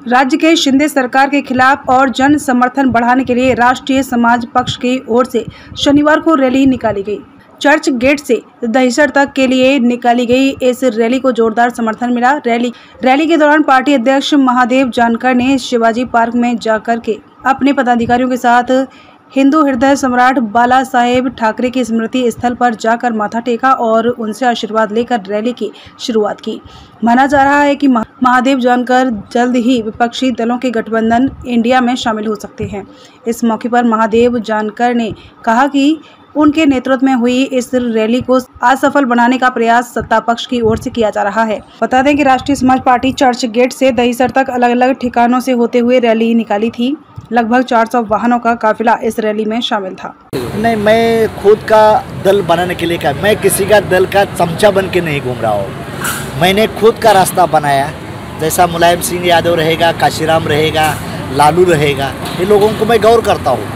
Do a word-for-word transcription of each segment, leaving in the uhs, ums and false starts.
राज्य के शिंदे सरकार के खिलाफ और जन समर्थन बढ़ाने के लिए राष्ट्रीय समाज पक्ष की ओर से शनिवार को रैली निकाली गई। चर्च गेट से दहिसर तक के लिए निकाली गई इस रैली को जोरदार समर्थन मिला। रैली रैली के दौरान पार्टी अध्यक्ष महादेव जानकर ने शिवाजी पार्क में जाकर के अपने पदाधिकारियों के साथ हिंदू हृदय सम्राट बाला साहेब ठाकरे की स्मृति स्थल पर जाकर माथा टेका और उनसे आशीर्वाद लेकर रैली की शुरुआत की। माना जा रहा है कि महादेव जानकर जल्द ही विपक्षी दलों के गठबंधन इंडिया में शामिल हो सकते हैं। इस मौके पर महादेव जानकर ने कहा कि उनके नेतृत्व में हुई इस रैली को असफल बनाने का प्रयास सत्ता पक्ष की ओर से किया जा रहा है। बता दें कि राष्ट्रीय समाज पार्टी चर्च गेट से दहिसर तक अलग अलग ठिकानों से होते हुए रैली निकाली थी। लगभग चार सौ वाहनों का काफिला इस रैली में शामिल था। नहीं, मैं खुद का दल बनाने के लिए का मैं किसी का दल का चमचा बन के नहीं घूम रहा हूँ। मैंने खुद का रास्ता बनाया। जैसा मुलायम सिंह यादव रहेगा, काशीराम रहेगा, लालू रहेगा, ये लोगों को मैं गौर करता हूँ।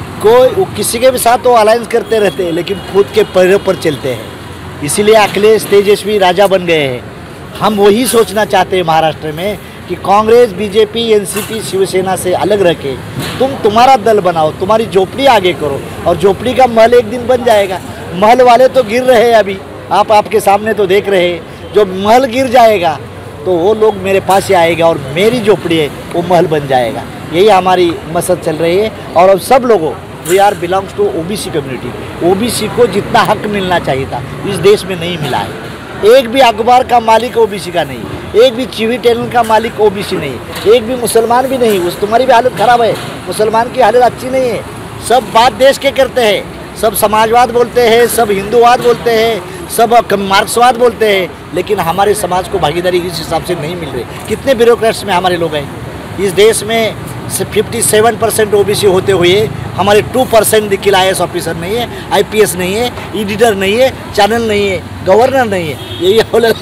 कोई किसी के भी साथ तो अलायंस करते रहते हैं, लेकिन खुद के पैरों पर चलते हैं। इसीलिए अखिलेश तेजस्वी राजा बन गए हैं। हम वही सोचना चाहते हैं महाराष्ट्र में कि कांग्रेस, बीजेपी, एनसीपी, शिवसेना से अलग रखे, तुम तुम्हारा दल बनाओ, तुम्हारी झोपड़ी आगे करो और झोपड़ी का महल एक दिन बन जाएगा। महल वाले तो गिर रहे हैं, अभी आप आपके सामने तो देख रहे हैं। जो महल गिर जाएगा तो वो लोग मेरे पास ही आएगा और मेरी झोपड़ी है वो महल बन जाएगा। यही हमारी मकसद चल रही है। और अब सब लोगों we are belongs to OBC community. OBC को जितना हक मिलना चाहिए था इस देश में नहीं मिला है। एक भी अखबार का मालिक ओबीसी का नहीं, एक भी टीवी चैनल का मालिक ओबीसी नहीं, एक भी मुसलमान भी नहीं। उस तुम्हारी भी हालत खराब है, मुसलमान की हालत अच्छी नहीं है। सब बात देश के करते हैं, सब समाजवाद बोलते हैं, सब हिंदूवाद बोलते हैं, सब मार्क्सवाद बोलते हैं, लेकिन हमारे समाज को भागीदारी इस हिसाब से नहीं मिल रही। कितने ब्यूरोक्रेट्स में हमारे लोग हैं इस देश में। सत्तावन परसेंट ओबीसी होते हुए हमारे टू परसेंट दिखिल आई ए एस ऑफिसर नहीं है, आईपीएस नहीं है, एडिटर नहीं है, चैनल नहीं है, गवर्नर नहीं है। यही हालत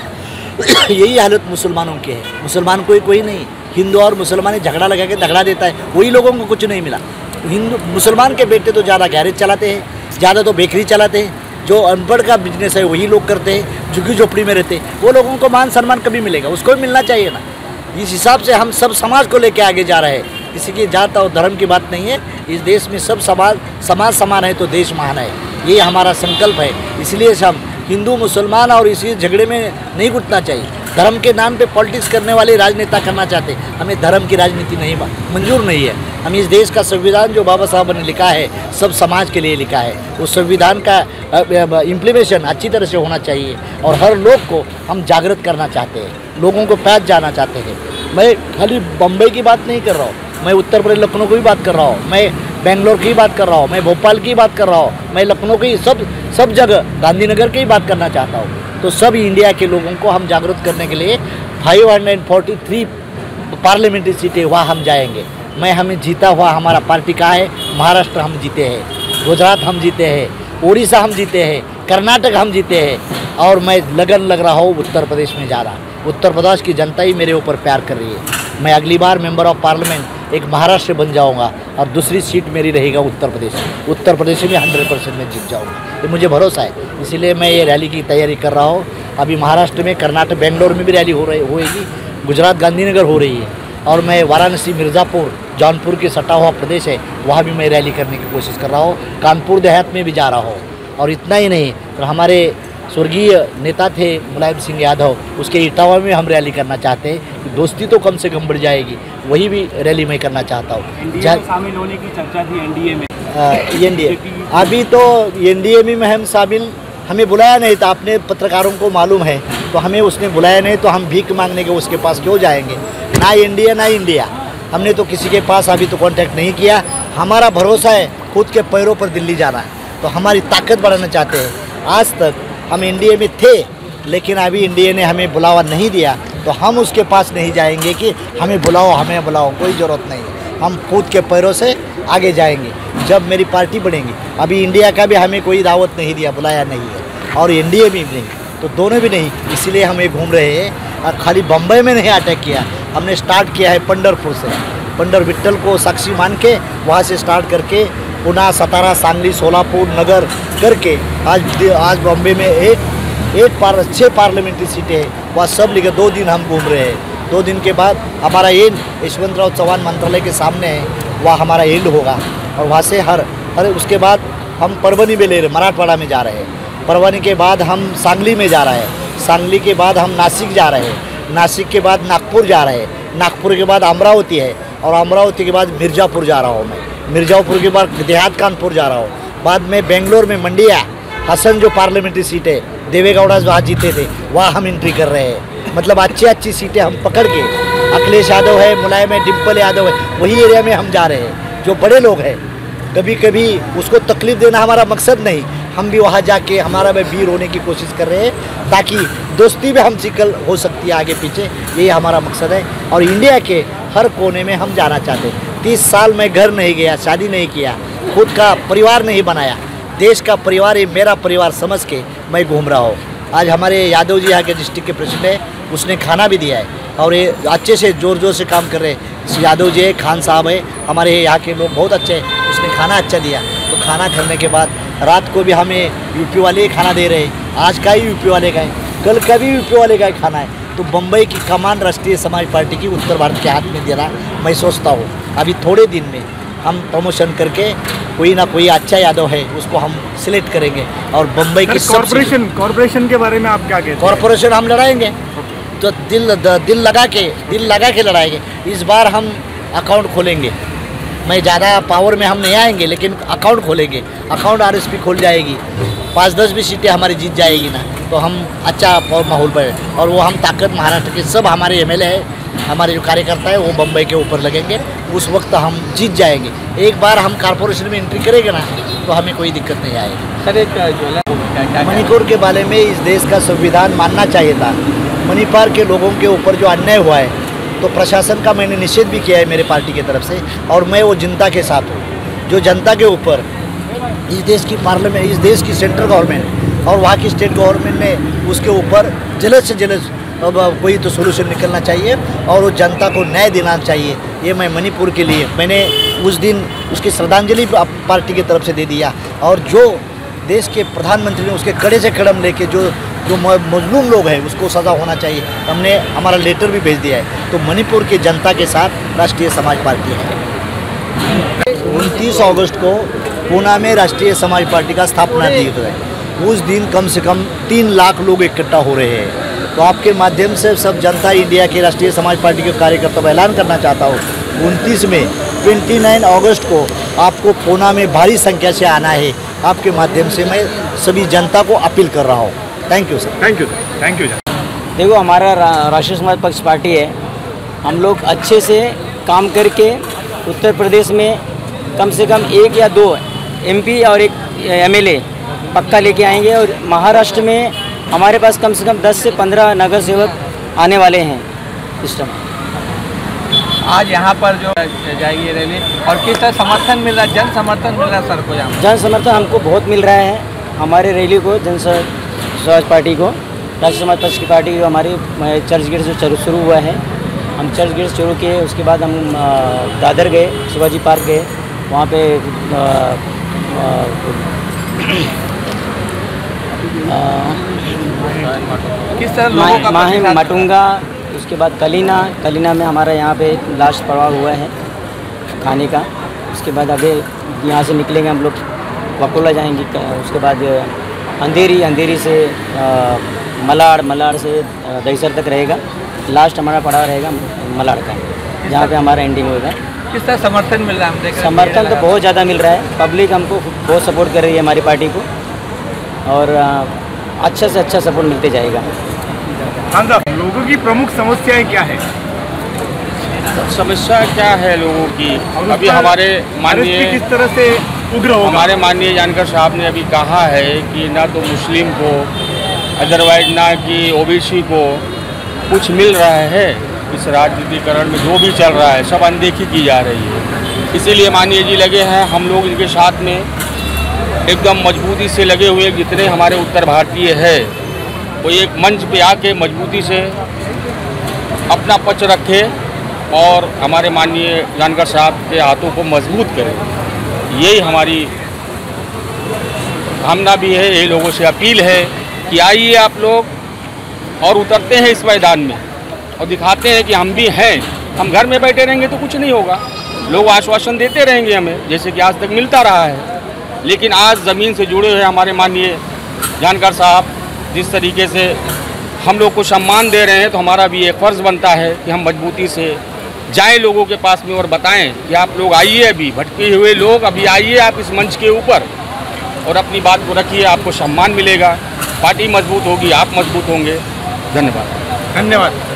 यही हालत मुसलमानों की है। मुसलमान कोई कोई नहीं। हिंदू और मुसलमान झगड़ा लगा के झगड़ा देता है, वही लोगों को कुछ नहीं मिला। हिंदू मुसलमान के बेटे तो ज़्यादा गैरेज चलाते हैं, ज़्यादा तो बेकरी चलाते हैं। जो अनपढ़ का बिजनेस है वही लोग करते हैं, झुग्गी झोपड़ी में रहते हैं। वो लोगों को मान सम्मान कभी मिलेगा? उसको भी मिलना चाहिए ना। इस हिसाब से हम सब समाज को लेकर आगे जा रहे हैं। किसी की जात और धर्म की बात नहीं है। इस देश में सब समाज समाज समान है तो देश महान है, ये हमारा संकल्प है। इसलिए हम हिंदू मुसलमान और इसी झगड़े में नहीं घुटना चाहिए। धर्म के नाम पे पॉलिटिक्स करने वाले राजनेता करना चाहते हैं। हमें धर्म की राजनीति नहीं मंजूर नहीं है। हम इस देश का संविधान जो बाबा साहब ने लिखा है सब समाज के लिए लिखा है। उस संविधान का इम्प्लीमेशन अच्छी तरह से होना चाहिए और हर लोग को हम जागृत करना चाहते हैं, लोगों को पैच जाना चाहते हैं। मैं खाली बम्बई की बात नहीं कर रहा हूँ, मैं उत्तर प्रदेश लखनऊ की भी बात कर रहा हूँ, मैं बेंगलोर की बात कर रहा हूँ, मैं भोपाल की बात कर रहा हूँ, मैं लखनऊ की सब सब जगह गांधीनगर की बात करना चाहता हूँ। तो सब इंडिया के लोगों को हम जागरूक करने के लिए five hundred forty three parliamentary सीटें वहाँ हम जाएंगे। मैं हमें जीता हुआ हमारा पार्टी का है। महाराष्ट्र हम जीते हैं, गुजरात हम जीते हैं, उड़ीसा हम जीते हैं, कर्नाटक हम जीते हैं और मैं लगन लग रहा हूँ उत्तर प्रदेश में जा रहा। उत्तर प्रदेश की जनता ही मेरे ऊपर प्यार कर रही है। मैं अगली बार मेंबर ऑफ पार्लियामेंट एक महाराष्ट्र बन जाऊंगा और दूसरी सीट मेरी रहेगा उत्तर प्रदेश। उत्तर प्रदेश में हंड्रेड परसेंट में जीत जाऊंगा, ये मुझे भरोसा है। इसीलिए मैं ये रैली की तैयारी कर रहा हूँ। अभी महाराष्ट्र में, कर्नाटक, बेंगलोर में भी रैली हो रही होएगी, गुजरात गांधीनगर हो रही है और मैं वाराणसी, मिर्ज़ापुर, जौनपुर के सटा हुआ प्रदेश है वहाँ भी मैं रैली करने की कोशिश कर रहा हूँ। कानपुर देहात में भी जा रहा हूँ। और इतना ही नहीं, तो हमारे स्वर्गीय नेता थे मुलायम सिंह यादव, उसके इटावा में हम रैली करना चाहते हैं कि दोस्ती तो कम से कम बढ़ जाएगी। वही भी रैली मैं करना चाहता हूँ। शामिल होने की चर्चा थी एनडीए में। एनडीए अभी तो एनडीए में हम शामिल, हमें बुलाया नहीं था। अपने पत्रकारों को मालूम है तो हमें उसने बुलाया नहीं, तो हम भीख मांगने के उसके पास क्यों जाएंगे? ना एनडीए ना इंडिया, हमने तो किसी के पास अभी तो कांटेक्ट नहीं किया। हमारा भरोसा है खुद के पैरों पर दिल्ली जाना है, तो हमारी ताकत बढ़ाना चाहते हैं। आज तक हम एनडीए में थे, लेकिन अभी एनडीए ने हमें बुलावा नहीं दिया, तो हम उसके पास नहीं जाएंगे कि हमें बुलाओ हमें बुलाओ, कोई ज़रूरत नहीं है। हम खुद के पैरों से आगे जाएंगे जब मेरी पार्टी बनेगी। अभी इंडिया का भी हमें कोई दावत नहीं दिया, बुलाया नहीं है, और एनडीए भी नहीं, तो दोनों भी नहीं। इसलिए हम ये घूम रहे हैं और खाली बम्बई में नहीं अटैक किया, हमने स्टार्ट किया है पंढरपुर से। पंढर विट्ठल को साक्षी मान के वहाँ से स्टार्ट करके पुणे, सतारा, सांगली, सोलापुर, नगर करके आज आज बॉम्बे में एक एक पार छः पार्लियामेंट्री सीटें हैं, वहाँ सब लेकर दो दिन हम घूम रहे हैं। दो दिन के बाद हमारा एंड यशवंतराव चौहान मंत्रालय के सामने है, वहाँ हमारा एंड होगा। और वहाँ से हर हर उसके बाद हम परभनी में ले रहे, मराठवाड़ा में जा रहे हैं। परभनी के बाद हम सांगली में जा रहे हैं। सांगली के बाद हम नासिक जा रहे हैं। नासिक के बाद नागपुर जा रहे हैं। नागपुर के बाद अमरावती है, और अमरावती के बाद मिर्ज़ापुर जा रहा हूँ मैं। मिर्ज़ापुर के बाद देहात कानपुर जा रहा हूँ। बाद में बेंगलोर में मंडिया हसन जो पार्लियामेंट्री सीट है, देवेगौड़ा वहाँ जीते थे, वहाँ हम एंट्री कर रहे हैं। मतलब अच्छी अच्छी सीटें हम पकड़ के, अखिलेश यादव है, मुलायम है, डिम्पल यादव है, वही एरिया में हम जा रहे हैं। जो बड़े लोग हैं, कभी कभी उसको तकलीफ देना हमारा मकसद नहीं, हम भी वहाँ जाके हमारा में वीर होने की कोशिश कर रहे हैं, ताकि दोस्ती में हम चिकल हो सकती है आगे पीछे, यही हमारा मकसद है। और इंडिया के हर कोने में हम जाना चाहते हैं। तीस साल में घर नहीं गया, शादी नहीं किया, खुद का परिवार नहीं बनाया, देश का परिवार ही मेरा परिवार समझ के मैं घूम रहा हूँ। आज हमारे यादव जी यहाँ के डिस्ट्रिक्ट के प्रेसिडेंट है, उसने खाना भी दिया है, और ये अच्छे से जोर जोर से काम कर रहे हैं। यादव जी है, खान साहब है, हमारे यहाँ के लोग बहुत अच्छे हैं, उसने खाना अच्छा दिया। तो खाना खाने के बाद रात को भी हमें यूपी वाले ही खाना दे रहे हैं। आज का ही यूपी वाले का है, कल का भी यूपी वाले का ही खाना है। तो बम्बई की कमान राष्ट्रीय समाज पार्टी की उत्तर भारत के हाथ में देना मैं सोचता हूँ। अभी थोड़े दिन में हम प्रमोशन करके कोई ना कोई अच्छा यादव है उसको हम सिलेक्ट करेंगे, और बम्बई की कॉर्पोरेशन कॉर्पोरेशन के बारे में आप क्या कहते हैं? कॉर्पोरेशन हम लड़ाएंगे, तो दिल दिल लगा के दिल लगा के लड़ाएंगे। इस बार हम अकाउंट खोलेंगे, मैं ज़्यादा पावर में हम नहीं आएंगे, लेकिन अकाउंट खोलेंगे। अकाउंट आरएसपी खोल जाएगी, पाँच दस भी सीटें हमारी जीत जाएगी ना, तो हम अच्छा माहौल पर, और वो हम ताकत महाराष्ट्र के सब हमारे एमएलए है, हमारे जो कार्यकर्ता है वो बम्बई के ऊपर लगेंगे, उस वक्त हम जीत जाएंगे। एक बार हम कॉर्पोरेशन में एंट्री करेंगे ना, तो हमें कोई दिक्कत नहीं आएगी। सर एक जो मणिपुर के बारे में इस देश का संविधान मानना चाहिए था। मणिपुर के लोगों के ऊपर जो अन्याय हुआ है, तो प्रशासन का मैंने निषेध भी किया है मेरे पार्टी की तरफ से, और मैं वो जनता के साथ हूँ। जो जनता के ऊपर इस देश की पार्लियामेंट, इस देश की सेंट्रल गवर्नमेंट और वहाँ की स्टेट गवर्नमेंट ने उसके ऊपर जल्द से जल्द अब कोई तो सोल्यूशन निकलना चाहिए, और वो जनता को न्याय देना चाहिए। ये मैं मणिपुर के लिए मैंने उस दिन उसकी श्रद्धांजलि पार्टी की तरफ से दे दिया, और जो देश के प्रधानमंत्री ने उसके कड़े से कदम लेके जो जो मजलूम लोग हैं उसको सज़ा होना चाहिए, हमने हमारा लेटर भी भेज दिया है। तो मणिपुर की जनता के साथ राष्ट्रीय समाज पार्टी है। उनतीस अगस्त को पूना में राष्ट्रीय समाज पार्टी का स्थापना दिवस है। उस दिन कम से कम तीन लाख लोग इकट्ठा हो रहे हैं। तो आपके माध्यम से सब जनता इंडिया के राष्ट्रीय समाज पार्टी के कार्यकर्ता को ऐलान करना चाहता हूँ, उनतीस में उनतीस अगस्त को आपको पूना में भारी संख्या से आना है। आपके माध्यम से मैं सभी जनता को अपील कर रहा हूँ। Thank you sir. Thank you sir. Thank you sir. देखो, हमारा रा, राष्ट्रीय समाज पक्ष पार्टी है। हम लोग अच्छे से काम करके उत्तर प्रदेश में कम से कम एक या दो एमपी और एक एमएलए पक्का लेके आएंगे, और महाराष्ट्र में हमारे पास कम से कम दस से पंद्रह नगर सेवक आने वाले हैं इस समय। आज यहाँ पर जो जाएगी रैली, और किस तरह समर्थन मिल रहा है, जन समर्थन मिल रहा है सर को? यहाँ जन समर्थन हमको बहुत मिल रहा है हमारे रैली को, जन समाज पार्टी को, राष्ट्रीय समाज पक्ष की पार्टी जो हमारी चर्च गेट से शुरू हुआ है। हम चर्च गेट से शुरू किए, उसके बाद हम दादर गए, शिवाजी पार्क गए, वहाँ पे आ, आ, आ, किस तरह लोगों का माहिम माटुंगा, उसके बाद कलीना कलीना में हमारा यहाँ पे लास्ट पड़ाव हुआ है खाने का। उसके बाद आगे यहाँ से निकलेंगे हम लोग, वकोला जाएंगे, उसके बाद अंधेरी अंधेरी से आ, मलाड़ मलाड़ से दहीसर तक रहेगा। लास्ट हमारा पड़ाव रहेगा मलाड़ का, जहाँ पे हमारा एंडिंग होगा। किस तरह समर्थन मिल रहा है? हम देख रहे हैं समर्थन तो बहुत ज़्यादा मिल रहा है, पब्लिक हमको बहुत सपोर्ट कर रही है हमारी पार्टी को, और अच्छा से अच्छा सपोर्ट मिलते जाएगा। हाँ साहब, लोगों की प्रमुख समस्याएं क्या है? समस्या क्या है लोगों की? अभी हमारे माननीय किस तरह से उग्र होगा? हमारे माननीय जानकर साहब ने अभी कहा है कि ना तो मुस्लिम को, अदरवाइज ना कि ओबीसी को कुछ मिल रहा है। इस राजनीतिकरण में जो भी चल रहा है सब अनदेखी की जा रही है। इसीलिए माननीय जी लगे हैं, हम लोग इनके साथ में एकदम मजबूती से लगे हुए। जितने हमारे उत्तर भारतीय है वो एक मंच पे आके मजबूती से अपना पक्ष रखे और हमारे माननीय जानकर साहब के हाथों को मजबूत करें। यही हमारी भावना भी है। यही लोगों से अपील है कि आइए आप लोग और उतरते हैं इस मैदान में। और दिखाते हैं कि हम भी हैं। हम घर में बैठे रहेंगे तो कुछ नहीं होगा। लोग आश्वासन देते रहेंगे हमें, जैसे कि आज तक मिलता रहा है। लेकिन आज ज़मीन से जुड़े हुए हमारे माननीय जानकार साहब जिस तरीके से हम लोग को सम्मान दे रहे हैं, तो हमारा भी एक फ़र्ज़ बनता है कि हम मजबूती से जाएं लोगों के पास में और बताएं कि आप लोग आइए, अभी भटके हुए लोग अभी आइए आप इस मंच के ऊपर और अपनी बात को रखिए, आपको सम्मान मिलेगा, पार्टी मजबूत होगी, आप मजबूत होंगे। धन्यवाद। धन्यवाद।